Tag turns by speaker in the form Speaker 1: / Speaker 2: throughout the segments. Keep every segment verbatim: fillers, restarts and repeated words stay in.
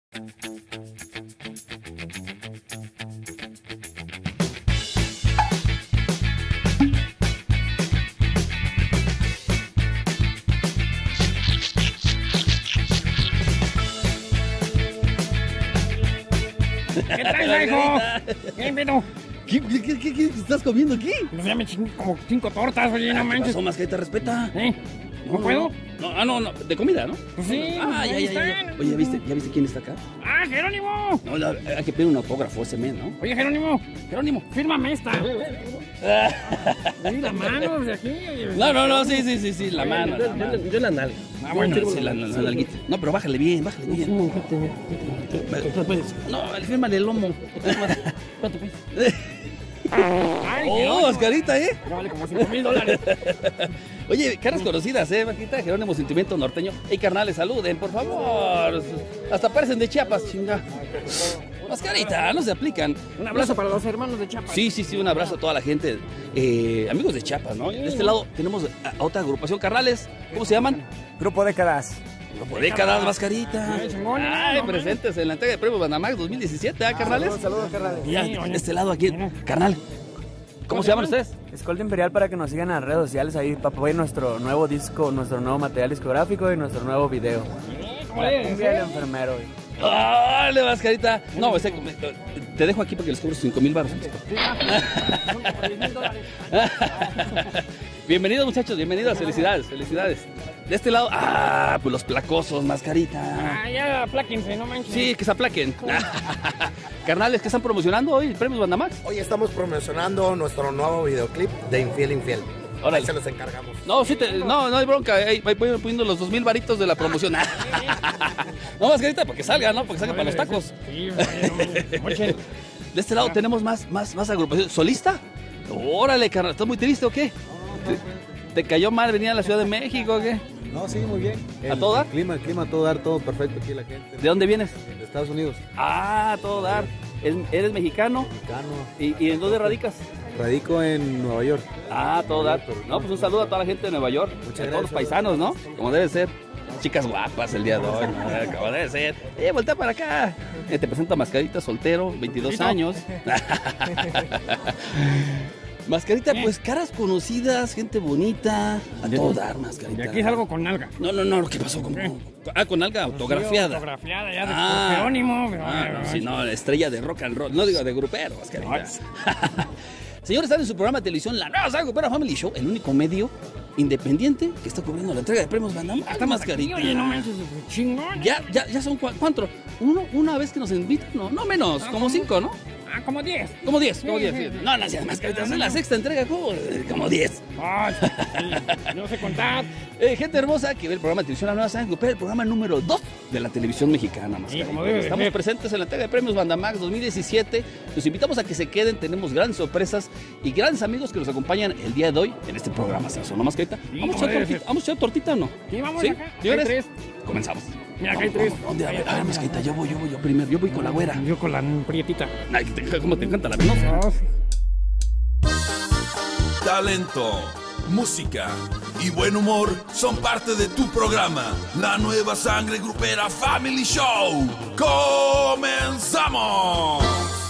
Speaker 1: ¿Qué traes, hijo? ¿Qué pedo?
Speaker 2: ¿Qué, qué, qué, qué, qué estás comiendo aquí?
Speaker 1: Pues ya me chingué como cinco tortas, oye, no
Speaker 2: ¿Qué
Speaker 1: manches.
Speaker 2: pasó, Mascarita? Respeta.
Speaker 1: ¿Eh? ¿No,
Speaker 2: No,
Speaker 1: puedo?
Speaker 2: No, ah, no, no, de comida, ¿no?
Speaker 1: Pues sí,
Speaker 2: Ah,
Speaker 1: pues
Speaker 2: ya,
Speaker 1: ahí
Speaker 2: ya, ya, ya.
Speaker 1: están.
Speaker 2: Oye, ¿ya viste, ¿ya viste quién está acá?
Speaker 1: ¡Ah, Jerónimo!
Speaker 2: No, la- hay que pedir un autógrafo ese men, ¿no?
Speaker 1: Oye, Jerónimo,
Speaker 2: Jerónimo.
Speaker 1: fírmame esta. Sí, la mano de aquí.
Speaker 2: No, no, no, sí, sí, sí, sí, la mano. La mano.
Speaker 3: Yo la nalga.
Speaker 2: Ah, bueno, sí, la, la, la nalguita. No, pero bájale bien, bájale bien. No, fírmale el lomo.
Speaker 1: Ay,
Speaker 2: Oh,
Speaker 1: Jerónimo.
Speaker 2: Mascarita, ¿eh?
Speaker 1: Ya vale como cinco mil dólares.
Speaker 2: Oye, caras conocidas, ¿eh, Mascarita? Jerónimo Sentimiento Norteño. Ey, carnales, saluden, por favor. Hasta parecen de Chiapas, chinga. Mascarita, no se aplican.
Speaker 1: Un abrazo para los hermanos de Chiapas.
Speaker 2: Sí, sí, sí, un abrazo a toda la gente. Eh, amigos de Chiapas, ¿no? De este lado tenemos a, a otra agrupación, carnales. ¿Cómo se llaman?
Speaker 3: Grupo Décadas.
Speaker 2: Grupo Décadas, Mascarita.
Speaker 1: Ay, chingón,
Speaker 2: Ay,
Speaker 1: no, no,
Speaker 2: presentes en la entrega de premios Bandamax dos mil diecisiete, ¿ah, carnales?
Speaker 3: Saludos, carnales.
Speaker 2: Ya,
Speaker 1: Sí,
Speaker 2: de
Speaker 1: oye.
Speaker 2: este lado aquí,
Speaker 1: Mira.
Speaker 2: carnal. ¿Cómo se llaman ustedes?
Speaker 3: Escolta Imperial para que nos sigan en las redes sociales ahí para apoyar nuestro nuevo disco, nuestro nuevo material discográfico y nuestro nuevo video.
Speaker 1: ¿Cómo
Speaker 3: La
Speaker 1: le
Speaker 3: cumbia del enfermero. güey.
Speaker 2: ¡Dale, Mascarita! No, ese- te dejo aquí porque les cobro cinco mil baros. Bienvenidos, muchachos, bienvenidos, felicidades, felicidades. De este lado, ah, pues los placosos, Mascarita.
Speaker 1: Ah, ya, apláquense, no manches.
Speaker 2: Sí, que se aplaquen. Carnales, ¿qué están promocionando hoy? ¿Premios Bandamax?
Speaker 4: Hoy estamos promocionando nuestro nuevo videoclip de Infiel Infiel.
Speaker 2: Órale.
Speaker 4: Ahí se los encargamos.
Speaker 2: No, sí, te- no, no hay bronca. Ahí voy poniendo los dos mil varitos de la promoción. No, Mascarita, porque salga, ¿no? Porque salga para los tacos.
Speaker 1: Sí, oye, no manches. Oye,
Speaker 2: De este lado tenemos más, más, más agrupación. ¿Solista? Órale, carnal, ¿estás muy triste o qué? ¿Te, te cayó mal venir a la Ciudad de México o qué?
Speaker 5: No, sí, muy bien.
Speaker 2: ¿A
Speaker 5: El,
Speaker 2: todo dar?
Speaker 5: El clima, el clima, a todo dar, todo perfecto aquí la gente.
Speaker 2: ¿De dónde vienes?
Speaker 5: De Estados Unidos.
Speaker 2: Ah, a todo dar. ¿Eres, eres mexicano?
Speaker 5: Mexicano.
Speaker 2: ¿Y, ¿Y en dónde radicas?
Speaker 5: Radico en Nueva York.
Speaker 2: Ah, a todo dar. No, pues un saludo a toda la gente de Nueva York.
Speaker 5: Muchas
Speaker 2: a todos los
Speaker 5: gracias.
Speaker 2: paisanos, ¿no? Como debe ser. Chicas guapas el día de hoy, ¿no? Como debe ser. Eh, voltea para acá. Eh, te presento a Mascarita, soltero, veintidós años. Mascarita, pues caras conocidas, gente bonita. A todo dar, Mascarita.
Speaker 1: y aquí salgo con nalga.
Speaker 2: No, no, no, ¿qué pasó? ¿Cómo? Ah, con alga autografiada.
Speaker 1: Autografiada ya de
Speaker 2: Ah.
Speaker 1: Jerónimo. pero,
Speaker 2: Ah,
Speaker 1: ay,
Speaker 2: no,
Speaker 1: ay,
Speaker 2: sí, no, estrella de rock and roll. No digo de grupero, Mascarita. Señores, están en su programa de televisión La Nueva Saga Grupera Family Show, el único medio independiente que está cubriendo la entrega de premios Bandamax. Hasta Mascarita.
Speaker 1: Oye, no manches, chingón.
Speaker 2: Ya, ya, ya son cua- ¿cuánto? ¿Uno? ¿Una vez que nos invitan? No, no menos, como cinco, ¿no?
Speaker 1: Ah, como diez.
Speaker 2: Como diez, como
Speaker 1: Sí,
Speaker 2: diez.
Speaker 1: sí,
Speaker 2: sí.
Speaker 1: sí.
Speaker 2: No, no, si Mascarita, es la sexta entrega, como, como diez.
Speaker 1: Ay, sí, yo no sé contar.
Speaker 2: Eh, gente hermosa que ve el programa de televisión La Nueva Saga Grupera, el programa número dos de la televisión mexicana, Mascarita.
Speaker 1: como debe de
Speaker 2: Estamos
Speaker 1: ser.
Speaker 2: presentes en la entrega de premios Bandamax dos mil diecisiete. Los invitamos a que se queden, tenemos grandes sorpresas y grandes amigos que nos acompañan el día de hoy en este programa. ¿Se ¿no, Mascarita?
Speaker 1: Sí,
Speaker 2: ¿Vamos a
Speaker 1: como
Speaker 2: echar
Speaker 1: debe
Speaker 2: tortita,
Speaker 1: ser.
Speaker 2: ¿vamos a echar tortita o no?
Speaker 1: Sí, vamos
Speaker 2: ¿Sí?
Speaker 1: acá.
Speaker 2: ¿Señores?
Speaker 1: Hay tres.
Speaker 2: Comenzamos.
Speaker 1: Mira, acá hay tres.
Speaker 2: ¿Dónde? A ver, a ver, Mascarita, yo voy, yo voy, yo primero. Yo voy con la güera.
Speaker 1: Yo con la prietita.
Speaker 2: Ay, te- ¿cómo te encanta la venosa?
Speaker 1: Dos.
Speaker 6: Talento, música y buen humor son parte de tu programa, La Nueva Sangre Grupera Family Show. ¡Comenzamos!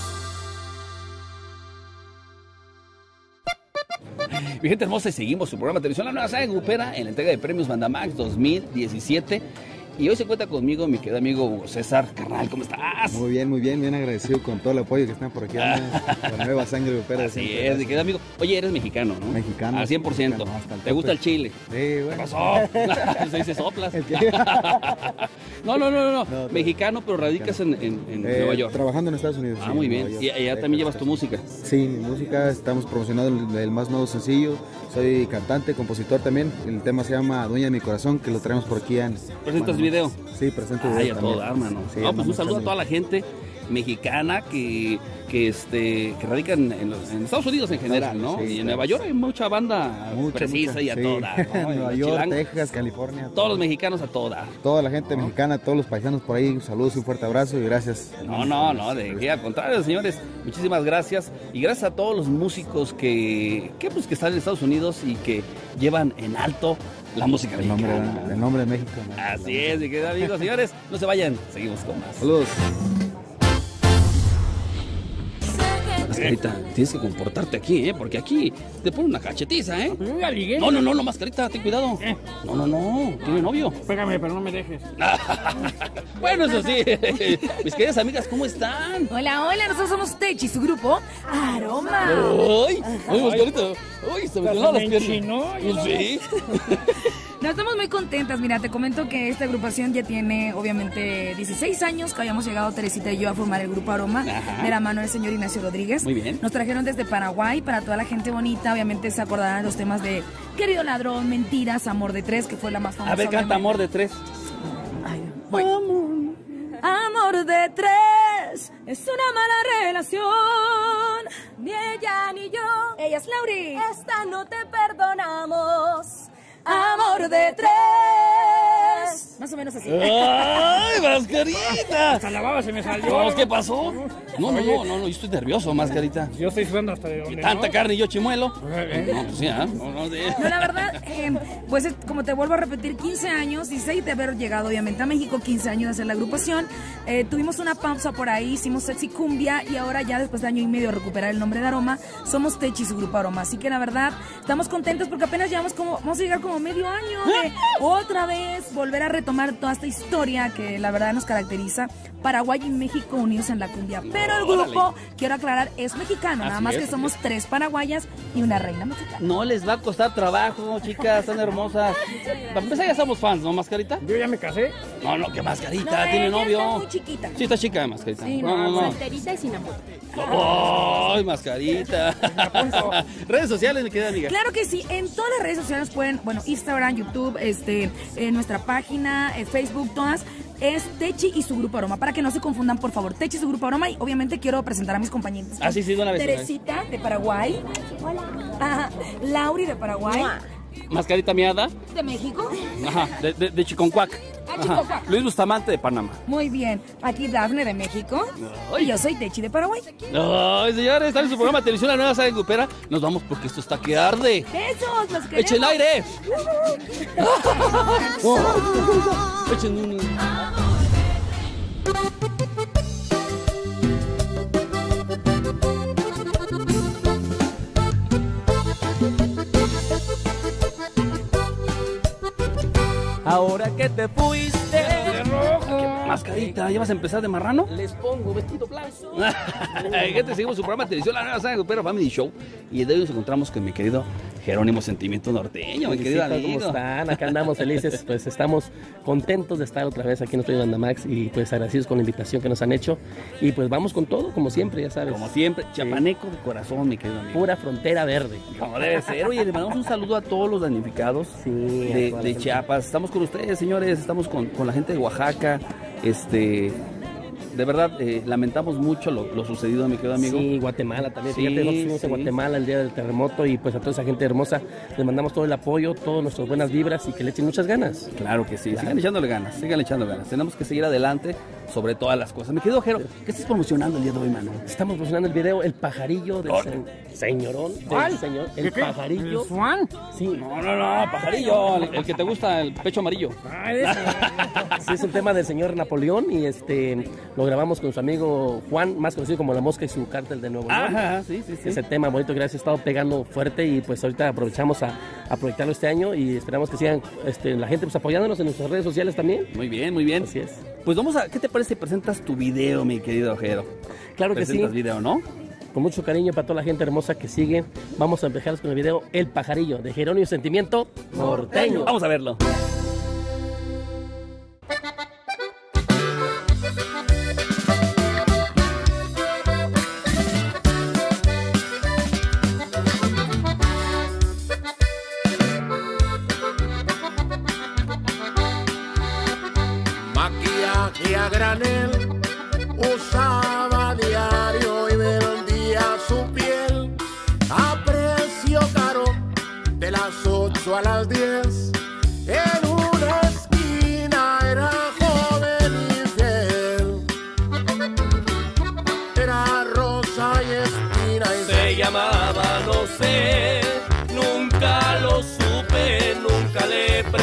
Speaker 2: Mi gente hermosa, y seguimos su programa de televisión La Nueva Saga Grupera en la entrega de premios Bandamax dos mil diecisiete. Y hoy se cuenta conmigo mi querido amigo Hugo César. Carnal, ¿cómo estás?
Speaker 5: Muy bien, muy bien, bien agradecido con todo el apoyo que están por aquí. dando La Nueva Sangre Grupera.
Speaker 2: Así
Speaker 5: siempre,
Speaker 2: es, mi
Speaker 5: gracias.
Speaker 2: querido amigo. Oye, eres mexicano, ¿no?
Speaker 5: Mexicano.
Speaker 2: Al cien por ciento.
Speaker 5: Mexicano, hasta el
Speaker 2: ¿Te
Speaker 5: tope.
Speaker 2: gusta el chile?
Speaker 5: Sí,
Speaker 2: ¿Qué
Speaker 5: bueno.
Speaker 2: pasó? Se dice soplas.
Speaker 5: ¿El qué?
Speaker 2: No, no, no, no, no.
Speaker 5: No,
Speaker 2: Mexicano, pero radicas en, en- en
Speaker 5: Eh,
Speaker 2: Nueva York.
Speaker 5: Trabajando en Estados Unidos.
Speaker 2: Ah,
Speaker 5: sí,
Speaker 2: muy
Speaker 5: en
Speaker 2: bien.
Speaker 5: Nueva
Speaker 2: Y
Speaker 5: York.
Speaker 2: allá también llevas tu música.
Speaker 5: Sí, mi música, estamos promocionando el, el más nuevo sencillo. Soy cantante, compositor también. El tema se llama Dueña de mi Corazón, que lo traemos por aquí en...
Speaker 2: ¿Presentas
Speaker 5: bueno,
Speaker 2: video?
Speaker 5: Sí, presento
Speaker 2: Ay,
Speaker 5: video
Speaker 2: a
Speaker 5: también.
Speaker 2: todo dar, mano.
Speaker 5: Sí,
Speaker 2: No, pues un
Speaker 5: andamos
Speaker 2: saludo a
Speaker 5: echando-
Speaker 2: toda la gente mexicana que, que, este, que radica en, en los- en Estados Unidos en general, ¿no?
Speaker 5: Sí,
Speaker 2: y en
Speaker 5: claro.
Speaker 2: Nueva York hay mucha banda
Speaker 5: Mucha,
Speaker 2: precisa
Speaker 5: mucha,
Speaker 2: y a
Speaker 5: sí.
Speaker 2: todo dar, ¿no?
Speaker 5: Nueva
Speaker 2: En
Speaker 5: York,
Speaker 2: Chilango,
Speaker 5: Texas, California.
Speaker 2: todos los mexicanos a todo dar.
Speaker 5: Toda la gente mexicana, todos los paisanos por ahí, saludos y un fuerte abrazo y gracias.
Speaker 2: No, no, no, de qué, al contrario, señores, muchísimas gracias. Y gracias a todos los músicos que, que, pues, que están en Estados Unidos y que llevan en alto la música
Speaker 5: El nombre,
Speaker 2: mexicana.
Speaker 5: el nombre de México. ¿no?
Speaker 2: Así es, mi querido amigo. Señores, no se vayan. Seguimos con más.
Speaker 5: Saludos.
Speaker 2: Mascarita, tienes que comportarte aquí, ¿eh? Porque aquí te ponen una cachetiza, ¿eh?
Speaker 1: Pues yo ya ligué.
Speaker 2: No, no, no, no, Mascarita, ten cuidado.
Speaker 1: ¿Eh?
Speaker 2: No, no, no, tiene novio.
Speaker 1: Pégame, pero no me dejes.
Speaker 2: Bueno, eso sí. Mis queridas amigas, ¿cómo están?
Speaker 7: Hola, hola, nosotros somos Techi, su grupo Aroma.
Speaker 2: ¡Ay! ¡Ay, Mascarita! ¡Ay, se me quedaron las
Speaker 1: me
Speaker 2: piernas!
Speaker 1: enchinó,
Speaker 2: Pues sí.
Speaker 7: No, estamos muy contentas. Mira, te comento que esta agrupación ya tiene obviamente dieciséis años que habíamos llegado Teresita y yo a formar el grupo Aroma.
Speaker 2: Ajá.
Speaker 7: De la mano del señor Ignacio Rodríguez.
Speaker 2: Muy bien.
Speaker 7: Nos trajeron desde Paraguay para toda la gente bonita. Obviamente se acordarán los temas de Querido Ladrón, Mentiras, Amor de Tres, que fue la más famosa.
Speaker 2: A ver, canta
Speaker 7: obviamente.
Speaker 2: Amor de Tres.
Speaker 7: Ay, voy. Amor de tres es una mala relación. Ni ella ni yo. Ella es Lauri. Esta no te perdonamos. Amor de tres. Más o menos así.
Speaker 2: ¡Ay, Mascarita!
Speaker 1: Hasta la baba se me salió.
Speaker 2: No, ¿qué pasó? No, no, no, no, yo estoy nervioso, Mascarita.
Speaker 1: Yo estoy sudando hasta de donde
Speaker 2: Tanta
Speaker 1: no.
Speaker 2: carne y yo chimuelo.
Speaker 1: Eh,
Speaker 2: No, pues sí, ¿ah? No, no, sí.
Speaker 7: No, la verdad, eh, pues es- como te vuelvo a repetir, quince años, dieciséis de haber llegado obviamente a México, quince años de hacer la agrupación. Eh, tuvimos una pausa por ahí, hicimos Sexy Cumbia y ahora ya después de año y medio de recuperar el nombre de Aroma, somos Techi, su grupo Aroma. Así que la verdad, estamos contentos porque apenas llevamos como, vamos a llegar como medio año de otra vez volver a retomar toda esta historia que la verdad nos caracteriza. Paraguay y México unidos en la cumbia. Pero el grupo, quiero aclarar, es mexicano, nada
Speaker 2: Así
Speaker 7: más
Speaker 2: es,
Speaker 7: que
Speaker 2: así
Speaker 7: somos tres paraguayas y una reina mexicana.
Speaker 2: No les va a costar trabajo, chicas, tan hermosas. Para empezar, ya somos fans, ¿no, Mascarita?
Speaker 1: Yo ya me casé.
Speaker 2: No, no, que Mascarita,
Speaker 7: No,
Speaker 2: tiene
Speaker 7: ella
Speaker 2: novio.
Speaker 7: está muy chiquita.
Speaker 2: Sí, está chica, Mascarita.
Speaker 7: Sí,
Speaker 2: no,
Speaker 7: no,
Speaker 2: no, no.
Speaker 7: solterita y sin amor.
Speaker 2: ¡Ay, Mascarita! Redes sociales, mi querida amiga.
Speaker 7: Claro que sí, en todas las redes sociales pueden, bueno, Instagram, YouTube, este, en nuestra página, eh, Facebook, todas, es Techi y su grupo Aroma, para que no se confundan, por favor, Techi y su grupo Aroma, y obviamente quiero presentar a mis compañeros.
Speaker 2: Ah, sí, sí, de una vez.
Speaker 7: Teresita, de Paraguay. Hola. Ajá. Lauri, de Paraguay.
Speaker 2: Mascarita miada.
Speaker 7: De México.
Speaker 2: Ajá, de, de, de Chiconcuac.
Speaker 7: Ah,
Speaker 2: Ajá.
Speaker 7: Chiconcuac.
Speaker 2: Luis Bustamante de Panamá.
Speaker 7: Muy bien. Aquí Dafne, de México.
Speaker 2: Ay.
Speaker 7: Y yo soy Techi, de Paraguay.
Speaker 2: Ay, señores, están en su programa de televisión La Nueva Saga Grupera. Nos vamos porque esto está que arde.
Speaker 7: Besos, los queremos.
Speaker 2: ¡Echen aire! Echen un...
Speaker 3: Ahora que te fuiste,
Speaker 1: De rojo.
Speaker 2: Mascarita, ¿ya vas a empezar de marrano?
Speaker 3: les pongo vestido blanco.
Speaker 2: Gente, seguimos su programa de televisión La Nueva Saga Grupera Family Show. Y de hoy nos encontramos con mi querido Jerónimo Sentimiento Norteño, mi querido
Speaker 8: Felicito,
Speaker 2: amigo.
Speaker 8: ¿cómo están? Acá andamos felices, pues estamos contentos de estar otra vez aquí en nuestro Bandamax y pues agradecidos con la invitación que nos han hecho y pues vamos con todo, como siempre, ya sabes.
Speaker 2: Como siempre, chapaneco de corazón, mi querido amigo.
Speaker 8: Pura frontera verde.
Speaker 2: Como debe ser. Oye, le mandamos un saludo a todos los damnificados
Speaker 8: Sí,
Speaker 2: de,
Speaker 8: a toda la
Speaker 2: de
Speaker 8: gente.
Speaker 2: Chiapas. Estamos con ustedes, señores. Estamos con, con la gente de Oaxaca. Este, de verdad, eh, lamentamos mucho lo, lo sucedido, mi querido amigo.
Speaker 8: Sí, Guatemala también.
Speaker 2: Sí,
Speaker 8: Fíjate, nosotros fuimos
Speaker 2: sí.
Speaker 8: a Guatemala el día del terremoto y pues a toda esa gente hermosa les mandamos todo el apoyo, todas nuestras buenas vibras y que le echen muchas ganas.
Speaker 2: Claro que sí. Sigan echándole ganas, sigan echando ganas. Tenemos que seguir adelante sobre todas las cosas. Mi querido Jero, ¿qué estás promocionando el día de hoy, mano?
Speaker 8: Estamos promocionando el video El Pajarillo del se- señorón. Del
Speaker 1: ¿Cuál?
Speaker 8: señor,
Speaker 1: ¿Qué,
Speaker 8: el
Speaker 1: qué?
Speaker 8: Pajarillo.
Speaker 1: ¿El Swan?
Speaker 8: Sí,
Speaker 2: No, no, no, pajarillo. El, el que te gusta, el pecho amarillo.
Speaker 1: Ah, ese.
Speaker 8: sí, es un tema del señor Napoleón y este lo grabamos con su amigo Juan, más conocido como La Mosca y su cártel de Nuevo León.
Speaker 2: Ajá, sí, sí, sí.
Speaker 8: Ese tema bonito que ha estado pegando fuerte y pues ahorita aprovechamos a, a proyectarlo este año y esperamos que sigan este, la gente pues apoyándonos en nuestras redes sociales también.
Speaker 2: Muy bien, muy bien.
Speaker 8: Así es.
Speaker 2: Pues vamos a, ¿qué te parece si presentas tu video, mi querido Jero?
Speaker 8: Claro que sí.
Speaker 2: Presentas video, ¿no?
Speaker 8: Con mucho cariño para toda la gente hermosa que sigue. Vamos a empezar con el video El Pajarillo de Jerónimo Sentimiento Norteño.
Speaker 2: Vamos a verlo.
Speaker 4: Maquillaje a granel usaba diario y vendía su piel a precio caro de las ocho a las diez. En una esquina era joven y fiel, era rosa y espina y
Speaker 8: Se llamaba, no sé, nunca lo supe, nunca le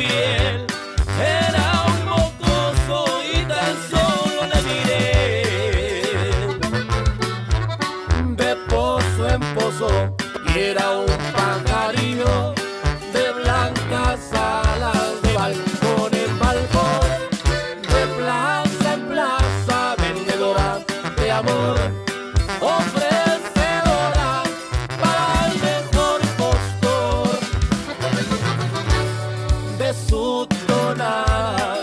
Speaker 9: piel. Era un mocoso y tan solo le miré.
Speaker 4: De pozo en pozo, y era un pajarillo de blancas alas, de balcón en balcón, de plaza en plaza, vendedora de amor, ofrecedora para el mejor postor de su tonal.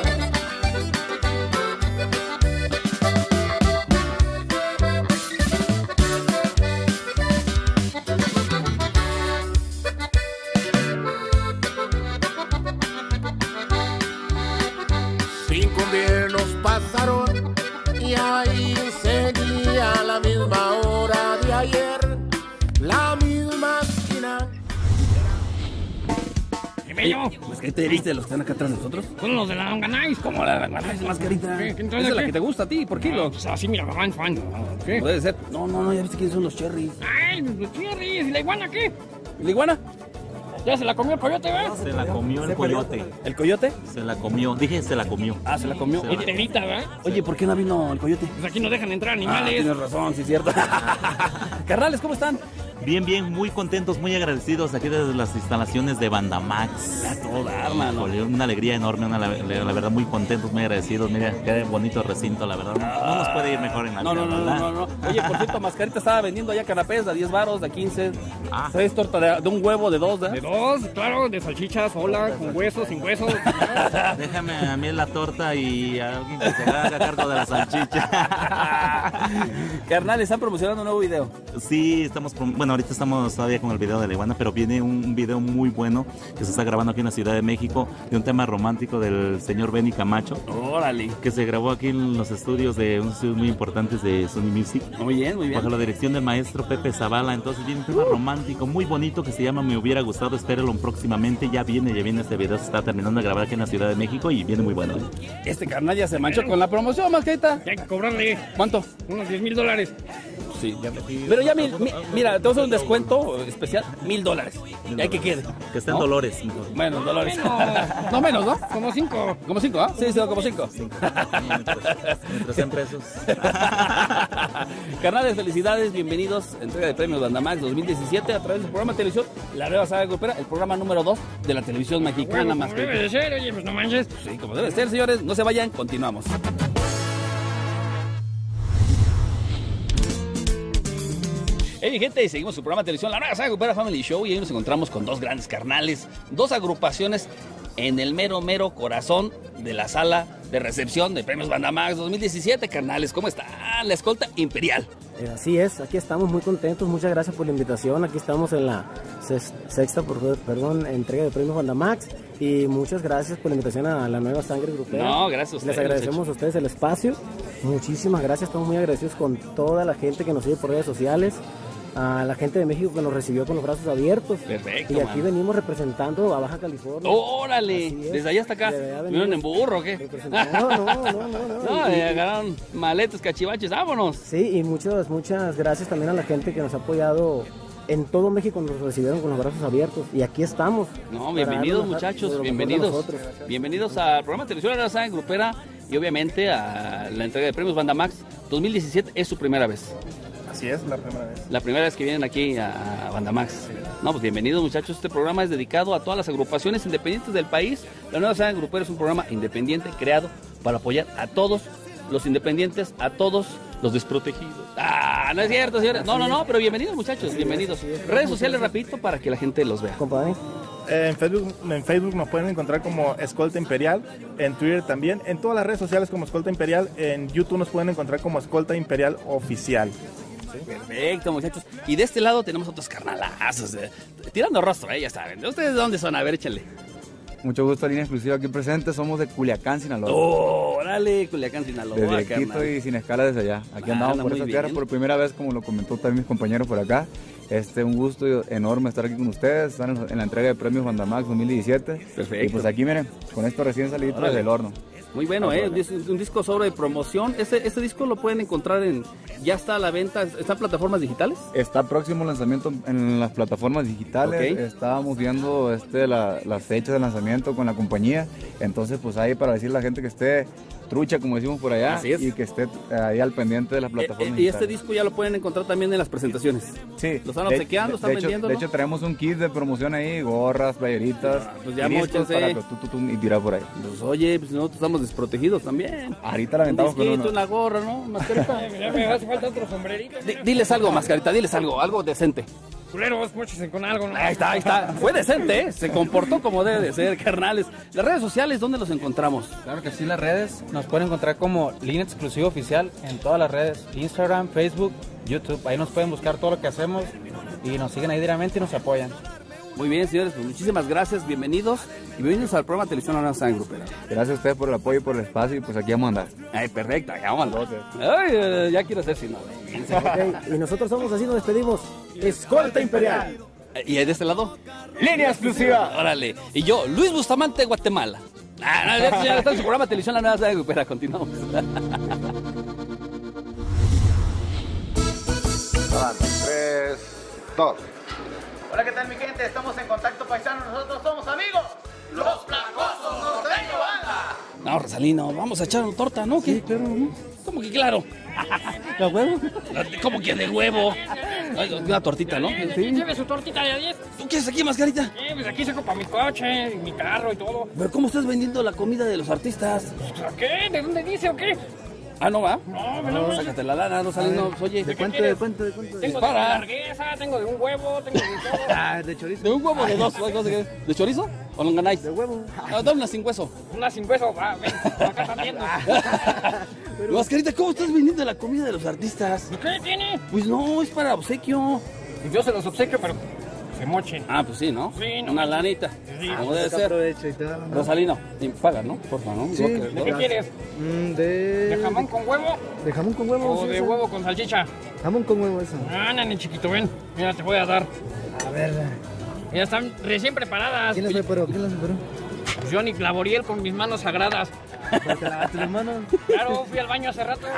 Speaker 4: Cinco inviernos pasaron y ahí seguía la misma hora de ayer, la misma esquina.
Speaker 1: Bello.
Speaker 2: ¿Mascarita, viste los que están acá atrás de nosotros?
Speaker 1: Son los de la Longanize.
Speaker 2: ¿Cómo la Longanize, Mascarita?
Speaker 1: ¿Qué? ¿Quién trae
Speaker 2: Esa es la
Speaker 1: qué?
Speaker 2: que te gusta a ti, ¿por qué?
Speaker 1: Ah, pues así, mira, van, fan. ¿Qué?
Speaker 2: Puede ser. No, no, no, ya viste quiénes son los cherries.
Speaker 1: Ay, los cherries. ¿Y la iguana qué?
Speaker 2: ¿Y la iguana?
Speaker 1: Ya se la comió el coyote, ¿verdad?
Speaker 10: Se la comió el coyote.
Speaker 2: ¿El coyote?
Speaker 10: Se la comió. Dije, se la comió.
Speaker 2: Ah, se la comió.
Speaker 10: Se la-
Speaker 1: Enterita, ¿verdad?
Speaker 2: Oye, ¿por qué no vino el coyote?
Speaker 1: Pues aquí no dejan entrar
Speaker 2: Ah,
Speaker 1: animales.
Speaker 2: tienes razón, sí, cierto. Carnales, ¿cómo están?
Speaker 10: Bien, bien, muy contentos, muy agradecidos aquí desde las instalaciones de Bandamax.
Speaker 2: A toda arma, ¿no?
Speaker 10: Híjole, una alegría enorme, una, la, la verdad, muy contentos, muy agradecidos. Mira, qué bonito recinto, la verdad. No nos puede ir mejor en la
Speaker 2: No, no,
Speaker 10: vida,
Speaker 2: no, no,
Speaker 10: ¿verdad?
Speaker 2: no, no. Oye, por cierto, Mascarita estaba vendiendo allá canapés de diez varos, de quince.
Speaker 10: Ah.
Speaker 2: Seis torta de, de un huevo, de dos,
Speaker 1: De
Speaker 2: ¿verdad?
Speaker 1: dos, claro, de salchicha sola, con huesos, sin huesos.
Speaker 10: Déjame a mí la torta y a alguien que se haga cargo de la salchicha.
Speaker 2: Carnales, están promocionando un nuevo video.
Speaker 10: Sí, estamos, prom- bueno, ahorita estamos todavía con el video de la iguana, pero viene un video muy bueno que se está grabando aquí en la Ciudad de México de un tema romántico del señor Benny Camacho,
Speaker 2: Órale.
Speaker 10: que se grabó aquí en los estudios de unos estudios muy importantes de Sony Music,
Speaker 2: Muy bien, muy bien.
Speaker 10: bajo la dirección del maestro Pepe Zavala. Entonces viene un tema romántico muy bonito que se llama Me Hubiera Gustado, espérelo próximamente. Ya viene, ya viene este video, se está terminando de grabar aquí en la Ciudad de México y viene muy bueno.
Speaker 2: Este carnal ya se manchó con la promoción, Mascarita.
Speaker 1: Hay que cobrarle
Speaker 2: ¿Cuánto?
Speaker 1: unos diez mil dólares.
Speaker 2: Sí, ya me Pero ya, mil, mi- mira, te voy a hacer un descuento especial, mil dólares. Y hay que quede.
Speaker 10: Que estén
Speaker 2: ¿No?
Speaker 10: Dolores, mejor.
Speaker 2: Bueno, Dolores.
Speaker 1: Menos.
Speaker 2: No menos, ¿no?
Speaker 1: Como cinco.
Speaker 2: ¿Como cinco, ah? Sí, sí, como cinco.
Speaker 10: Mientras sean presos.
Speaker 2: Carnales, felicidades, bienvenidos. Entrega de premios Bandamax dos mil diecisiete a través del programa de televisión La Nueva Saga Grupera, el programa número dos de la televisión mexicana.
Speaker 1: Bueno,
Speaker 2: Más
Speaker 1: como debe de ser, oye, pues no manches.
Speaker 2: Sí, como debe ser, señores. No se vayan, continuamos. Hey, gente, seguimos su programa de televisión La Nueva Saga Grupera Family Show y hoy nos encontramos con dos grandes carnales, dos agrupaciones en el mero, mero corazón de la sala de recepción de premios Bandamax dos mil diecisiete. Carnales, ¿cómo están? La escolta imperial.
Speaker 11: Eh, Así es, aquí estamos muy contentos, muchas gracias por la invitación, aquí estamos en la sex- sexta por, perdón, entrega de premios Bandamax y muchas gracias por la invitación a la Nueva Sangre Grupera.
Speaker 2: No, gracias a
Speaker 11: Les
Speaker 2: ustedes,
Speaker 11: agradecemos
Speaker 2: muchachos.
Speaker 11: a ustedes el espacio, muchísimas gracias, estamos muy agradecidos con toda la gente que nos sigue por redes sociales, a la gente de México que nos recibió con los brazos abiertos.
Speaker 2: Perfecto,
Speaker 11: Y aquí
Speaker 2: man.
Speaker 11: venimos representando a Baja California.
Speaker 2: ¡Órale!
Speaker 11: Así es.
Speaker 2: Desde allá hasta acá.
Speaker 11: De verdad,
Speaker 2: ¿Vinieron en burro o qué?
Speaker 11: representando- No, no, no, no, no.
Speaker 2: No,
Speaker 11: Y-
Speaker 2: eh, agarraron maletas, cachivaches, vámonos.
Speaker 11: Sí, y muchas, muchas gracias también a la gente que nos ha apoyado en todo México, nos recibieron con los brazos abiertos y aquí estamos.
Speaker 2: No,
Speaker 11: para
Speaker 2: bienvenidos
Speaker 11: darnos
Speaker 2: muchachos,
Speaker 11: lo mejor de
Speaker 2: bienvenidos.
Speaker 11: nosotros.
Speaker 2: Bienvenidos al programa de televisión La Saga Grupera y obviamente a la entrega de premios Bandamax dos mil diecisiete. Es su primera vez.
Speaker 12: Así es, la primera vez.
Speaker 2: La primera vez que vienen aquí a Bandamax. No, pues bienvenidos muchachos. Este programa es dedicado a todas las agrupaciones independientes del país. La Nueva Saga Grupera es un programa independiente creado para apoyar a todos los independientes, a todos los desprotegidos. Ah, no es cierto, señores. No, no, no, pero bienvenidos muchachos, bienvenidos. Redes sociales rapidito para que la gente los vea.
Speaker 11: Compadre.
Speaker 12: Eh, en, Facebook, en Facebook nos pueden encontrar como Escolta Imperial, en Twitter también, en todas las redes sociales como Escolta Imperial, en YouTube nos pueden encontrar como Escolta Imperial Oficial.
Speaker 2: Perfecto, muchachos. Y de este lado tenemos otros carnalazos. eh, tirando rostro, eh, ya saben. ¿Ustedes de dónde son? A ver, échale.
Speaker 13: Mucho gusto, línea exclusiva aquí presente. Somos de Culiacán, Sinaloa.
Speaker 2: Oh, órale, Culiacán, Sinaloa.
Speaker 13: Desde Quito
Speaker 2: carnal.
Speaker 13: y sin escala desde allá. Aquí
Speaker 2: Ah,
Speaker 13: andamos
Speaker 2: anda
Speaker 13: por
Speaker 2: muy
Speaker 13: esa tierra
Speaker 2: bien.
Speaker 13: por primera vez, como lo comentó también mis compañeros por acá. Este, un gusto enorme estar aquí con ustedes. Están en, en la entrega de premios Bandamax dos mil diecisiete.
Speaker 2: Perfecto.
Speaker 13: Y pues aquí, miren, con esto recién salido
Speaker 2: Órale.
Speaker 13: del horno.
Speaker 2: Muy bueno, ¿eh? Un, dis- un disco sobre promoción. Este, este disco lo pueden encontrar en... Ya está a la venta. ¿Está en plataformas digitales?
Speaker 13: Está próximo lanzamiento en las plataformas digitales.
Speaker 2: Ok.
Speaker 13: Estábamos viendo este, la- las fechas de lanzamiento con la compañía. Entonces, pues ahí para decirle a la gente que esté trucha, como decimos por allá,
Speaker 2: Así es.
Speaker 13: y que esté eh, ahí al pendiente de las
Speaker 2: Eh,
Speaker 13: plataformas
Speaker 2: eh, y este
Speaker 13: digitales.
Speaker 2: disco ya lo pueden encontrar también en las presentaciones.
Speaker 13: Sí.
Speaker 2: ¿Lo están
Speaker 13: De-
Speaker 2: obsequiando?
Speaker 13: de-
Speaker 2: ¿Están
Speaker 13: de hecho-
Speaker 2: vendiéndolo?
Speaker 13: De hecho, traemos un kit de promoción ahí, gorras, playeritas,
Speaker 2: pues ya
Speaker 13: y discos
Speaker 2: móchense.
Speaker 13: para que tú, tú, tú, y tirar por ahí.
Speaker 2: Pues oye, pues nosotros estamos desprotegidos también.
Speaker 13: Ahorita la
Speaker 2: Un
Speaker 13: aventamos con
Speaker 2: disquito,
Speaker 13: uno.
Speaker 2: una gorra, ¿no? Mascarita.
Speaker 1: Ya me hace falta otro sombrerito.
Speaker 2: Di- diles algo, Mascarita, diles algo, algo decente.
Speaker 1: Culeros, móchense con algo, ¿no?
Speaker 2: Ahí está, ahí está. Fue decente, ¿eh? Se comportó como debe de ser, carnales. Las redes sociales, ¿dónde los encontramos?
Speaker 3: Claro que sí, las redes nos pueden encontrar como Línea Exclusiva Oficial en todas las redes, Instagram, Facebook, YouTube. Ahí nos pueden buscar todo lo que hacemos y nos siguen ahí diariamente y nos apoyan.
Speaker 2: Muy bien, señores, pues muchísimas gracias, bienvenidos. Y bienvenidos al programa Televisión La Nueva Sangre Grupera.
Speaker 13: Gracias a ustedes por el apoyo y por el espacio, y pues aquí vamos a andar.
Speaker 2: Ay, perfecto, ya vamos a andar. Ay, eh, ya quiero ser sin nada.
Speaker 11: Ok, y nosotros somos así, nos despedimos. Escolta Imperial.
Speaker 2: ¿Y de este lado?
Speaker 11: Línea Exclusiva.
Speaker 2: Órale. Y yo, Luis Bustamante, Guatemala. Ah, no, ya, ya está en su programa Televisión La Nueva Sangre Grupera, continuamos.
Speaker 14: Tres, dos.
Speaker 15: Hola, ¿qué tal, mi gente? Estamos en Contacto Paisano. Nosotros somos amigos. Los Placosos Norteño Banda.
Speaker 2: No, Rosalino, vamos a echar una torta, ¿no? Sí, claro. ¿Cómo que claro? ¿De huevo? ¿Cómo que de huevo? Ay, una tortita, ¿no?
Speaker 1: Sí. Lleve su tortita de a diez.
Speaker 2: ¿Tú qué haces aquí, Mascarita?
Speaker 1: Sí, pues aquí saco para mi coche, mi carro y todo.
Speaker 2: ¿Pero cómo estás vendiendo la comida de los artistas?
Speaker 1: ¿Qué? ¿De dónde dice o qué?
Speaker 2: Ah, ¿no va?
Speaker 1: No, no, no.
Speaker 2: Sácate la lana, Rosalino. Pues, oye,
Speaker 1: ¿De cuánto, de
Speaker 3: cuánto, de cuánto?
Speaker 1: Tengo de largueza, tengo de un huevo, tengo de todo.
Speaker 3: Ah, de chorizo.
Speaker 2: ¿De un huevo o de dos? ¿De chorizo? ¿O lo ganáis?
Speaker 3: De huevo.
Speaker 2: Ah, dame una sin hueso.
Speaker 1: Una sin hueso, va, ven, acá están viendo.
Speaker 2: Mascarita, ¿cómo estás vendiendo la comida de los artistas?
Speaker 1: ¿Qué tiene?
Speaker 2: Pues no, es para obsequio.
Speaker 1: Pues yo se los obsequio, pero se mochen.
Speaker 2: Ah, pues sí, ¿no?
Speaker 1: Sí, no
Speaker 2: Una
Speaker 1: manches.
Speaker 2: lanita.
Speaker 1: Sí.
Speaker 2: Como debe ser.
Speaker 3: Aprovecho y tal.
Speaker 2: Rosalino, y paga, ¿no? Por favor, ¿no?
Speaker 3: Sí.
Speaker 2: Lo que-
Speaker 1: ¿De qué quieres?
Speaker 3: Mm, de...
Speaker 1: ¿De jamón con huevo
Speaker 3: De jamón con huevo.
Speaker 1: o
Speaker 3: sí,
Speaker 1: de
Speaker 3: esa.
Speaker 1: huevo con salchicha?
Speaker 3: Jamón con huevo, eso.
Speaker 1: Ah, nene, chiquito, ven. Mira, te voy a dar.
Speaker 3: A ver.
Speaker 1: Ya están recién preparadas.
Speaker 3: ¿Quién las preparó? ¿Quién las preparó?
Speaker 1: Pues yo ni Laboriel con mis manos sagradas.
Speaker 3: ¿Te lavaste las manos?
Speaker 1: Claro, fui al baño hace rato.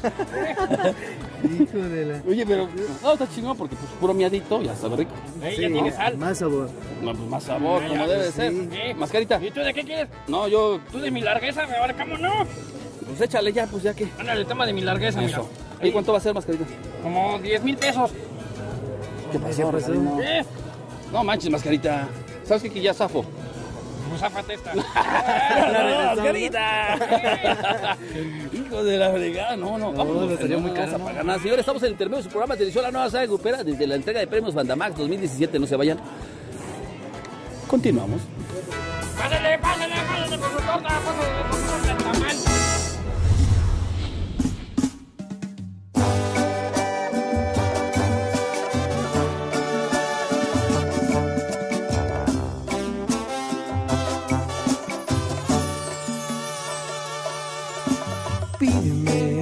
Speaker 3: Hijo de la...
Speaker 2: Oye, pero no, está chingón porque pues puro miadito, ya sabe rico.
Speaker 1: Ey, ya tiene sal.
Speaker 3: Más sabor.
Speaker 2: No, pues más sabor,
Speaker 1: Ah,
Speaker 2: como
Speaker 1: ya,
Speaker 2: debe
Speaker 1: sí.
Speaker 2: ser.
Speaker 1: Sí.
Speaker 2: Mascarita.
Speaker 1: ¿Y tú de qué quieres?
Speaker 2: No, yo,
Speaker 1: ¿Tú de mi largueza? Me vale, ¿cómo no?
Speaker 2: pues échale ya, pues ya que.
Speaker 1: Ándale, el tema de mi largueza, mira.
Speaker 2: Eso. ¿Y cuánto va a ser, Mascarita?
Speaker 1: Como diez mil pesos.
Speaker 2: ¿Qué pasó, Rosalino?
Speaker 1: ¿Qué?
Speaker 2: No manches, Mascarita. ¿Sabes qué? Que ya zafo.
Speaker 1: Pues záfate esta.
Speaker 2: ¡No, Mascarita! Hijo de la fregada, no, no. Vamos,
Speaker 3: le salió muy caro,
Speaker 2: vamos a
Speaker 3: ¿no?
Speaker 2: pagar nada. Señores, estamos en el intermedio de su programa de televisión La Nueva Saga Grupera desde la entrega de premios Bandamax dos mil diecisiete. No se vayan. Continuamos.
Speaker 1: Pásale, pásale, pásale por su torta, pásale por su torta, el tamal.
Speaker 9: Pídeme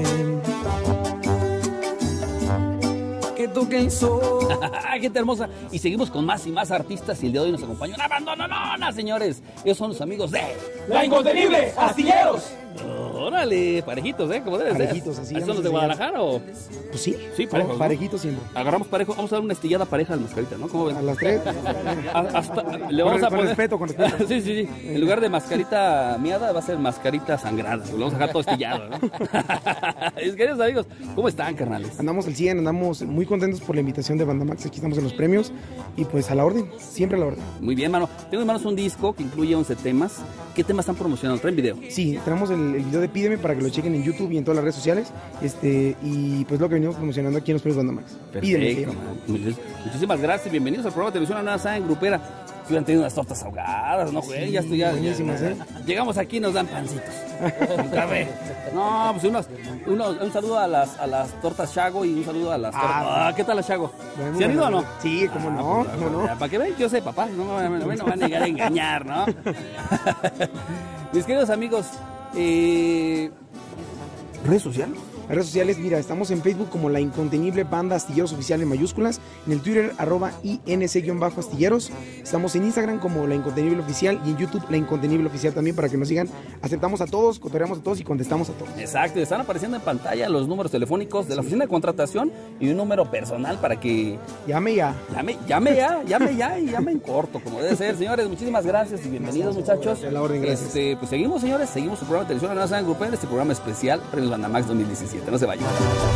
Speaker 9: que toque el sol.
Speaker 2: ¡Qué hermosa! Y seguimos con más y más artistas y el día de hoy nos acompaña una bandononona, señores. Ellos son los amigos de...
Speaker 9: La Incontenible, Astilleros.
Speaker 2: ¡Órale! Parejitos, ¿eh? Como debe ser.
Speaker 16: Parejitos, así
Speaker 2: ¿Son
Speaker 16: vamos
Speaker 2: los de
Speaker 16: a enseñar.
Speaker 2: Guadalajara o...?
Speaker 16: Pues sí,
Speaker 2: Sí, parejos, ¿no?
Speaker 16: parejitos siempre.
Speaker 2: Agarramos parejo. Vamos a dar una estillada pareja al Mascarita, ¿no? ¿Cómo ven?
Speaker 16: A las tres.
Speaker 2: A- hasta- le vamos
Speaker 16: Con-
Speaker 2: a
Speaker 16: con
Speaker 2: poner...
Speaker 16: respeto, con respeto.
Speaker 2: sí, sí, sí. En lugar de mascarita miada, va a ser mascarita sangrada. Lo vamos a dejar todo estillado, ¿no? Es queridos amigos, ¿cómo están, carnales?
Speaker 16: Andamos al cien, andamos muy contentos por la invitación de Bandamax. Aquí estamos en los premios y pues a la orden, siempre a la orden.
Speaker 2: Muy bien, mano. Tengo en manos un disco que incluye once temas. ¿Qué temas están promocionando? ¿Traen video?
Speaker 16: Sí, tenemos el, el video de Pídeme para que lo chequen en YouTube y en todas las redes sociales. Este, y pues lo que venimos promocionando aquí en los premios Bandamax. Pídeme. se
Speaker 2: Perfecto,
Speaker 16: llama.
Speaker 2: man. Muchis- Muchísimas gracias. Bienvenidos al programa de televisión La Nueva Saga en Grupera. Que hubieran tenido unas tortas ahogadas, ¿no, güey?
Speaker 16: Sí,
Speaker 2: ya estoy ya.
Speaker 16: buenísimas,
Speaker 2: ya-
Speaker 16: ¿eh?
Speaker 2: Llegamos aquí y nos dan pancitos. Un café. No, pues unos, unos- un saludo a las, a las tortas Chago y un saludo a las tortas.
Speaker 16: Ah,
Speaker 2: Ah, ¿qué tal las Chago?
Speaker 16: Bueno,
Speaker 2: ¿Se han ido o no?
Speaker 16: Sí, cómo no,
Speaker 2: pues,
Speaker 16: cómo no.
Speaker 2: ya, para que vean, yo sé, papá, no me no, me no van a negar a engañar, ¿no? Mis queridos amigos, eh, ¿redes sociales?
Speaker 16: Las redes sociales, mira, estamos en Facebook como La Incontenible Banda Astilleros Oficial en mayúsculas, en el Twitter arroba I N C-Astilleros, estamos en Instagram como La Incontenible Oficial y en YouTube La Incontenible Oficial también para que nos sigan. Aceptamos a todos, cotorreamos a todos y contestamos a todos.
Speaker 2: Exacto, están apareciendo en pantalla los números telefónicos de la oficina de contratación y un número personal para que...
Speaker 16: Llame ya.
Speaker 2: Llame, llame ya, llame ya y llame en corto, como debe ser. Señores, muchísimas gracias y bienvenidos, muchachos.
Speaker 16: A la orden, gracias.
Speaker 2: Este, pues seguimos, señores, seguimos su programa de televisión La Nueva Sangre Grupera, este programa especial Premios Bandamax dos mil diecisiete. No se vayan.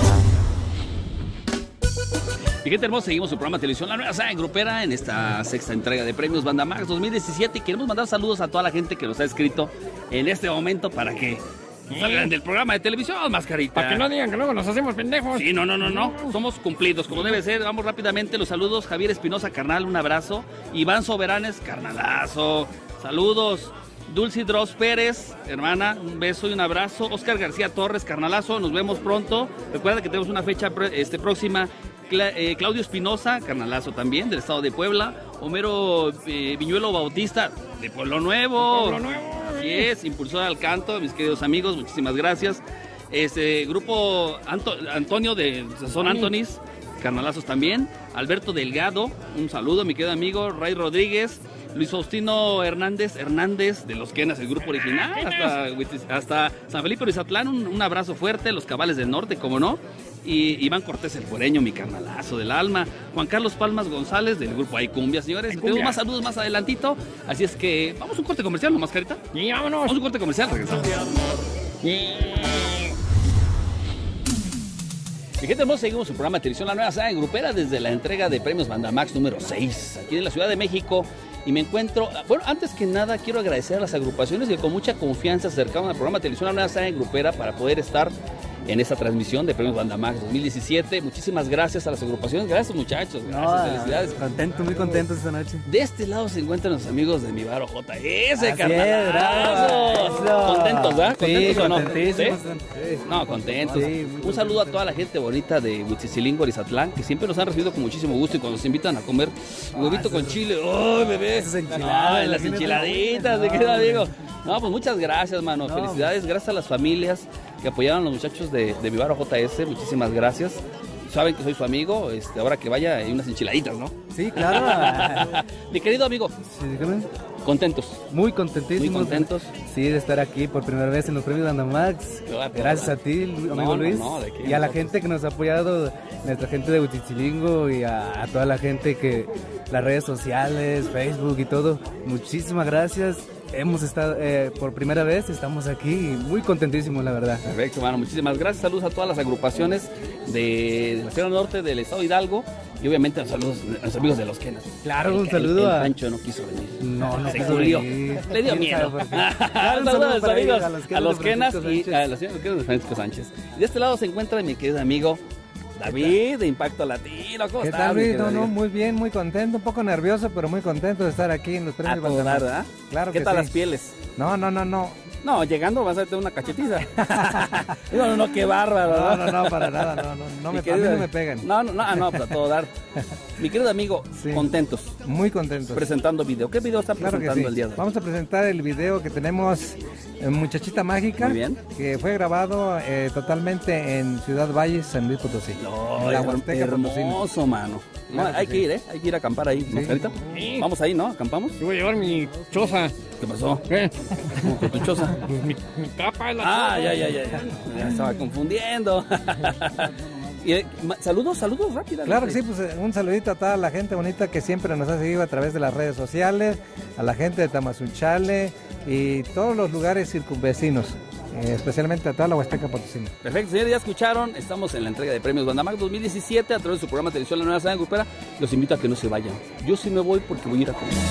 Speaker 2: Y gente hermosa, seguimos su programa de televisión La Nueva Sangre Grupera en esta sexta entrega de Premios Bandamax dos mil diecisiete y queremos mandar saludos a toda la gente que nos ha escrito en este momento para que salgan del programa de televisión, Mascarita.
Speaker 1: Para que no digan que luego nos hacemos pendejos.
Speaker 2: Sí, no, no, no, no. Somos cumplidos, como debe ser. Vamos rápidamente. Los saludos. Javier Espinosa, carnal, un abrazo. Iván Soberanes, carnalazo. Saludos. Dulce Dross Pérez, hermana, un beso y un abrazo. Oscar García Torres, carnalazo. Nos vemos pronto. Recuerda que tenemos una fecha este, próxima. Cla eh, Claudio Espinosa, carnalazo también, del estado de Puebla. Homero eh, Viñuelo Bautista, de Pueblo Nuevo.
Speaker 1: Pueblo Nuevo.
Speaker 2: Así es, impulsor al canto, mis queridos amigos, muchísimas gracias. Este grupo Anto Antonio de Son Antonis, carnalazos también. Alberto Delgado, un saludo, mi querido amigo. Ray Rodríguez, Luis Faustino Hernández, Hernández de los Quenas, el grupo original, hasta, hasta San Felipe Orizatlán, un, un abrazo fuerte, los Cabales del Norte, como no. Y Iván Cortés el Fuereño, mi carnalazo del alma. Juan Carlos Palmas González del grupo Hay Cumbia, señores. Tenemos más saludos más adelantito. Así es que vamos a un corte comercial, ¿no, Mascarita?
Speaker 1: Y vámonos.
Speaker 2: Vamos a un corte comercial, regresamos. Y gente hermosa, seguimos su programa de televisión La Nueva Sangre Grupera desde la entrega de premios Bandamax número seis, aquí en la Ciudad de México. Y me encuentro, bueno, antes que nada quiero agradecer a las agrupaciones que con mucha confianza se acercaron al programa de televisión La Nueva Sangre Grupera para poder estar en esta transmisión de Premios Bandamax dos mil diecisiete. Muchísimas gracias a las agrupaciones. Gracias, muchachos. Gracias,
Speaker 3: no,
Speaker 2: felicidades.
Speaker 3: Contento, muy contentos esta noche.
Speaker 2: De este lado se encuentran los amigos de mi Varo J S,
Speaker 3: Así
Speaker 2: carnalazos. Contentos, ¿verdad? ¿Contentos
Speaker 3: sí,
Speaker 2: o no?
Speaker 3: contentísimos.
Speaker 2: ¿Sí? No, contentos.
Speaker 3: Sí,
Speaker 2: un saludo a toda la gente bonita de Huitzilingo, Orizatlán, que siempre nos han recibido con muchísimo gusto y cuando nos invitan a comer huevito ah, con chile. ¡Oh, bebé!
Speaker 3: Esas enchiladas.
Speaker 2: Ay, las enchiladitas, ¿de qué amigo? No, pues muchas gracias, mano. No. Felicidades, gracias a las familias que apoyaron a los muchachos de, de mi Varo J S. Muchísimas gracias. Saben que soy su amigo. Este, ahora que vaya hay unas enchiladitas, ¿no?
Speaker 3: Sí, claro.
Speaker 2: Mi querido amigo.
Speaker 3: Sí, dígame.
Speaker 2: ¿Contentos?
Speaker 3: Muy contentísimos.
Speaker 2: Muy contentos.
Speaker 3: Sí, de estar aquí por primera vez en los premios Bandamax. Gracias a ti, amigo
Speaker 2: no,
Speaker 3: Luis.
Speaker 2: No, no, ¿de qué?
Speaker 3: Y a la gente que nos ha apoyado, nuestra gente de Huitzilingo y a, a toda la gente que las redes sociales, Facebook y todo. Muchísimas gracias. Hemos estado eh, por primera vez, estamos aquí muy contentísimos, la verdad.
Speaker 2: Perfecto, hermano, muchísimas gracias. Saludos a todas las agrupaciones de, de la Sierra Norte del estado de Hidalgo y obviamente a los, saludos, a los amigos de los Quenas.
Speaker 3: Claro,
Speaker 2: el,
Speaker 3: un saludo
Speaker 2: el, el
Speaker 3: a...
Speaker 2: Pancho no quiso venir.
Speaker 3: No, no
Speaker 2: se
Speaker 3: quiso
Speaker 2: culió.
Speaker 3: venir.
Speaker 2: Le dio miedo.
Speaker 3: Claro,
Speaker 2: un saludo a los amigos,
Speaker 3: a los Quenas,
Speaker 2: a los Quenas
Speaker 3: y
Speaker 2: a los Quenas de Francisco Sánchez. Y de este lado se encuentra mi querido amigo David de Impacto Latino. ¿Cómo
Speaker 3: ¿Qué
Speaker 2: estás,
Speaker 3: tal, Luis? No,
Speaker 2: amigo?
Speaker 3: no, muy bien, muy contento, un poco nervioso, pero muy contento de estar aquí en los premios
Speaker 2: A todo dar,
Speaker 3: Bandamax.
Speaker 2: ¿verdad?
Speaker 3: Claro
Speaker 2: ¿Qué
Speaker 3: que
Speaker 2: tal
Speaker 3: sí.
Speaker 2: las pieles?
Speaker 3: No, no, no, no.
Speaker 2: No, llegando vas a tener una cachetiza. no, no, no, qué bárbaro.
Speaker 3: No, no, no, para nada, no, no, no me, a mí no me pegan.
Speaker 2: No, no, no, no, para todo dar. Mi querido amigo, sí. Contentos.
Speaker 3: Muy contentos.
Speaker 2: Presentando video. ¿Qué video están
Speaker 3: claro
Speaker 2: presentando
Speaker 3: sí.
Speaker 2: el día de hoy?
Speaker 3: Vamos a presentar el video que tenemos Muchachita Mágica.
Speaker 2: Muy bien.
Speaker 3: Que fue grabado eh, totalmente en Ciudad Valles, San Luis Potosí.
Speaker 2: No,
Speaker 3: en la Huasteca
Speaker 2: hermoso, mano. No, claro hay que, que sí. ir, ¿eh? Hay que ir a acampar ahí, ¿sí? Mascarita. Sí. Vamos ahí, ¿no? ¿Acampamos?
Speaker 1: Yo voy a llevar mi choza.
Speaker 2: ¿Qué pasó?
Speaker 1: ¿Qué?
Speaker 2: ¿Cómo con tu choza?
Speaker 1: Mi, mi capa es la
Speaker 2: Ah,
Speaker 1: choza.
Speaker 2: ya, ya, ya, ya. Ya estaba confundiendo. Y, eh, saludos, saludos rápidos.
Speaker 3: Claro que sí, pues un saludito a toda la gente bonita que siempre nos ha seguido a través de las redes sociales, a la gente de Tamazunchale y todos los lugares circunvecinos. Eh, especialmente a toda la Huasteca Potosina.
Speaker 2: Perfecto, señores, ya escucharon, estamos en la entrega de premios Bandamax dos mil diecisiete a través de su programa de televisión La Nueva Sangre Grupera. Los invito a que no se vayan. Yo sí me voy porque voy a ir a comer.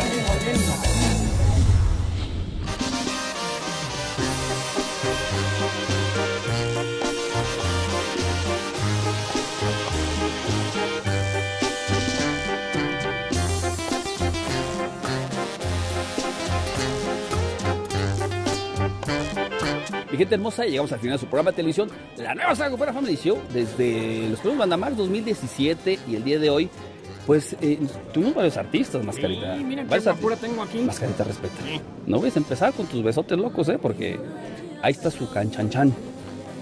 Speaker 2: Mi gente hermosa, llegamos al final de su programa de televisión La Nueva Sangre Grupera Family Show desde los premios Bandamax dos mil diecisiete y el día de hoy pues eh, tuvimos varios artistas, Mascarita.
Speaker 1: Sí, mira qué
Speaker 2: varios
Speaker 1: guapura tengo aquí.
Speaker 2: Mascarita, respeta. Sí. No vayas a empezar con tus besotes locos, eh, porque ahí está su canchanchan.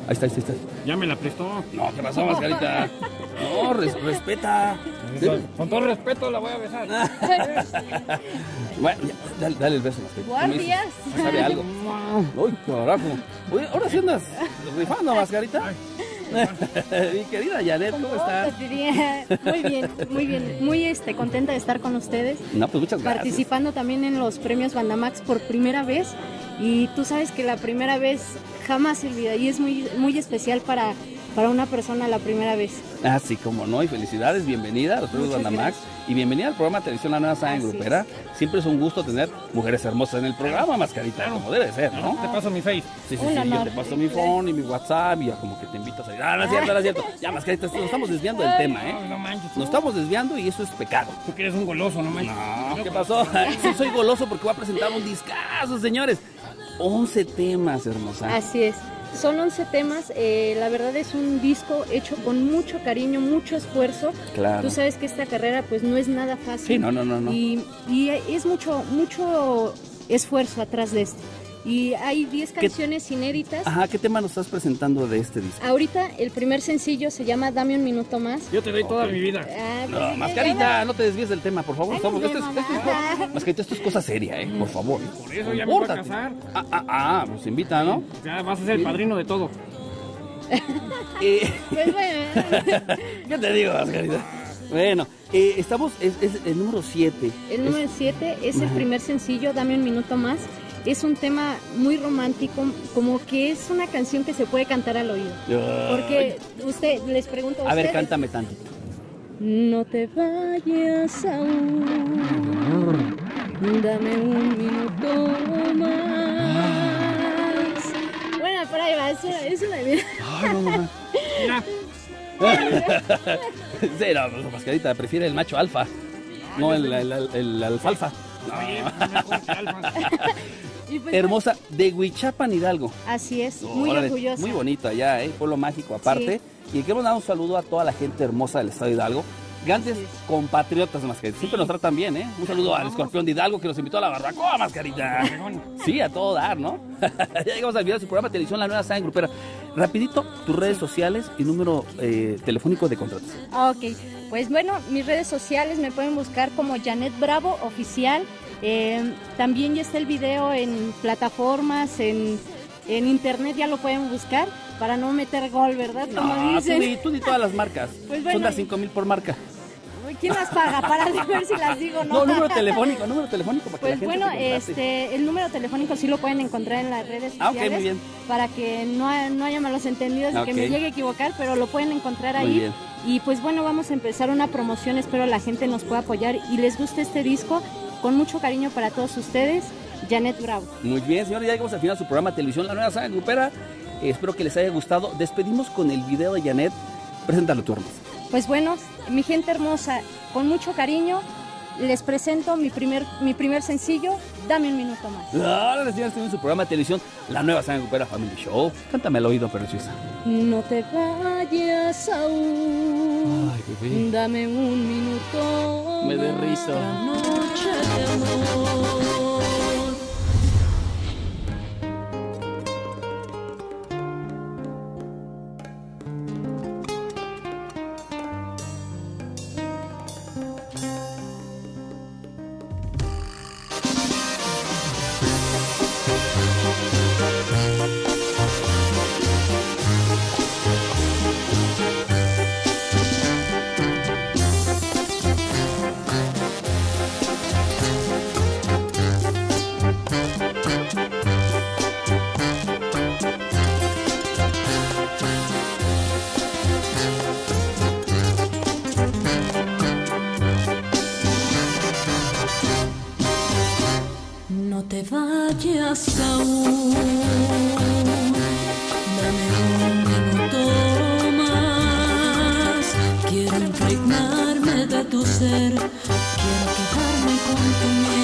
Speaker 2: Ahí está, ahí está.
Speaker 1: Ya me la prestó.
Speaker 2: No, ¿qué pasó, Mascarita? No, res, respeta.
Speaker 1: Con todo respeto la voy a besar.
Speaker 2: Bueno, ya, dale, dale el beso, Mascarita.
Speaker 17: Guardias.
Speaker 2: ¿Sabe algo? Uy, carajo. Oye, ahora sí andas rifando, Mascarita. Mi querida Janet, ¿cómo estás?
Speaker 17: Muy bien, muy bien. Muy este, contenta de estar con ustedes.
Speaker 2: No, pues muchas gracias.
Speaker 17: Participando también en los premios Bandamax por primera vez. Y tú sabes que la primera vez jamás se olvida y es muy, muy especial para, para una persona la primera vez.
Speaker 2: Ah, sí, como no, y felicidades, bienvenida a los premios Bandamax y bienvenida al programa de televisión La Nueva Sangre Grupera. Siempre es un gusto tener mujeres hermosas en el programa, Mascarita, como debe ser, ¿no?
Speaker 1: Te paso mi face.
Speaker 2: Sí, sí, sí, yo te paso mi phone y mi WhatsApp y ya como que te invito a salir. Ah, no es cierto, no es cierto. Ya, Mascarita, nos estamos desviando del tema, ¿eh?
Speaker 1: No, no manches.
Speaker 2: Nos estamos desviando y eso es pecado.
Speaker 1: Tú que eres un goloso, no manches.
Speaker 2: No, ¿qué pasó? Sí, soy goloso porque voy a presentar un discazo, señores. once temas, hermosa.
Speaker 17: Así es. Son once temas, eh, la verdad es un disco hecho con mucho cariño, mucho esfuerzo.
Speaker 2: Claro.
Speaker 17: Tú sabes que esta carrera pues no es nada fácil.
Speaker 2: Sí, no, no, no. no.
Speaker 17: Y, y es mucho, mucho esfuerzo atrás de esto. Y hay diez canciones inéditas.
Speaker 2: Ajá, ¿qué tema nos estás presentando de este disco?
Speaker 17: Ahorita el primer sencillo se llama Dame un minuto más.
Speaker 1: Yo te doy toda mi vida.
Speaker 17: Ah,
Speaker 2: No,
Speaker 17: pues,
Speaker 2: Mascarita,
Speaker 17: ya
Speaker 2: no te desvíes del tema, por favor.
Speaker 17: Ay,
Speaker 2: Estamos,
Speaker 17: nos
Speaker 2: esto, es,
Speaker 17: vemos,
Speaker 2: esto es- Mascarita, esto es cosa seria, ¿eh? Por favor.
Speaker 1: Por eso ya me voy a
Speaker 2: Compórtate.
Speaker 1: casar.
Speaker 2: Ah, ah, ah, pues invita, ¿no?
Speaker 1: Ya vas a ser el padrino de todo.
Speaker 2: Eh,
Speaker 17: Pues bueno,
Speaker 2: ¿Qué te digo, Mascarita? Bueno, eh, estamos, es, es el número siete.
Speaker 17: el número siete es el primer sencillo, Dame un minuto más. Es un tema muy romántico, como que es una canción que se puede cantar al oído. Porque usted, les pregunto a
Speaker 2: A ver,
Speaker 17: ustedes.
Speaker 2: cántame tantito.
Speaker 17: No te vayas aún, dame un minuto más. Bueno, por ahí va, es una, es una vida.
Speaker 2: Ay, no, mamá. Sí, no, no, Mascarita, prefiere el macho alfa, no el, el, el, el alfalfa.
Speaker 17: Y pues,
Speaker 2: Hermosa, de Huichapan, Hidalgo.
Speaker 17: así es, muy
Speaker 2: Órale,
Speaker 17: orgullosa.
Speaker 2: Muy bonito allá, ¿eh? Pueblo mágico aparte. Y queremos dar un saludo a toda la gente hermosa del estado de Hidalgo. Grandes compatriotas, Mascarita. Siempre nos tratan bien, ¿eh? Un saludo al escorpión de Hidalgo que nos invitó a la barbacoa, Mascarita. Sí, a todo dar, ¿no? Ya llegamos al video de su programa de televisión La Nueva Sangre Grupera. Rapidito, tus redes sociales y número eh, telefónico de contratación.
Speaker 17: Ok, pues bueno, mis redes sociales me pueden buscar como Janet Bravo Oficial. Eh, también ya está el video en plataformas, en, en internet, ya lo pueden buscar para no meter gol, ¿verdad? Como
Speaker 2: No, tú
Speaker 17: dicen.
Speaker 2: di, tú di todas las marcas.
Speaker 17: Pues bueno,
Speaker 2: Son de cinco mil por marca.
Speaker 17: ¿quién las paga? Para ver si las digo o no.
Speaker 2: No, número telefónico, número telefónico para que
Speaker 17: Pues
Speaker 2: la gente
Speaker 17: bueno,
Speaker 2: te contrate.
Speaker 17: este, el número telefónico sí lo pueden encontrar en las redes
Speaker 2: Ah, ok,
Speaker 17: sociales.
Speaker 2: muy bien.
Speaker 17: Para que no, ha- no haya malos entendidos y que
Speaker 2: Ok.
Speaker 17: me llegue a equivocar, pero lo pueden encontrar
Speaker 2: Muy
Speaker 17: ahí.
Speaker 2: bien.
Speaker 17: Y pues bueno, vamos a empezar una promoción, espero la gente nos pueda apoyar y les guste este disco. Con mucho cariño para todos ustedes, Janet Bravo.
Speaker 2: Muy bien, señores, ya llegamos al final de su programa de televisión La Nueva Sangre Grupera. Eh, espero que les haya gustado. Despedimos con el video de Janet. Preséntalo tú, hermosa.
Speaker 17: Pues bueno, mi gente hermosa, con mucho cariño, les presento mi primer, mi primer sencillo, Dame un minuto más.
Speaker 2: Ahora, señores, estamos en su programa de televisión La Nueva Sangre Grupera Family Show. Cántame al oído, preciosa.
Speaker 17: No te vayas aún,
Speaker 2: Ay, bebé.
Speaker 17: dame un minuto.
Speaker 2: Me
Speaker 17: más,
Speaker 2: derrito.
Speaker 17: otra noche de amor.
Speaker 9: No te vayas aún, dame un minuto más. Quiero impregnarme de tu ser, quiero quedarme con tu miel.